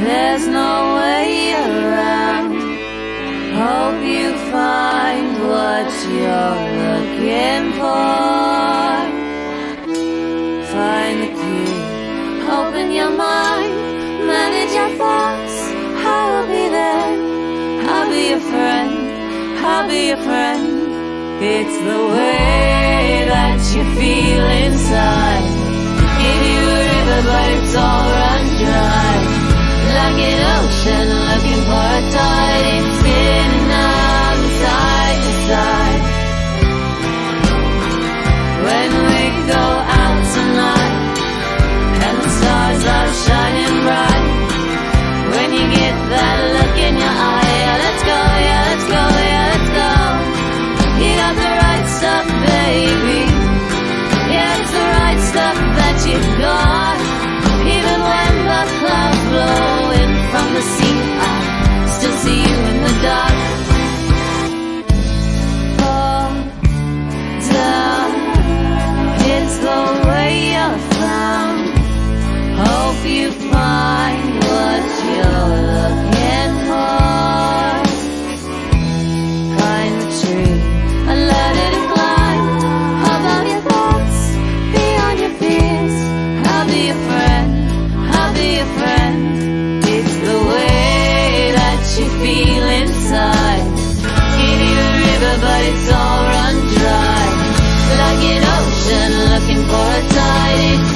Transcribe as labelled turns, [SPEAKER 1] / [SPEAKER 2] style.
[SPEAKER 1] there's no way around. Hope you find what you're looking for. Find the key, open your mind, manage your thoughts. I'll be there, I'll be your friend, I'll be your friend. It's the way that you feel inside. Give you a river but it's all run dry. Like an ocean looking for a tide, it's spinning out side to side. When we go out tonight and the stars are shining bright, when you get that look in your eye, yeah, let's go, yeah, let's go, yeah, let's go. You got the right stuff, baby. Yeah, it's the right stuff that you've got. Even when the clouds blow in from the sea, I still see you in the dark. Fall down, it's the way you're found. Hope you find what you're looking for. Climb the tree and let it climb above your thoughts, beyond your fears. I'll be your friend, I'll be your friend. It's the way that you feel inside. Give you a river but it's all run dry. Like an ocean looking for a tide.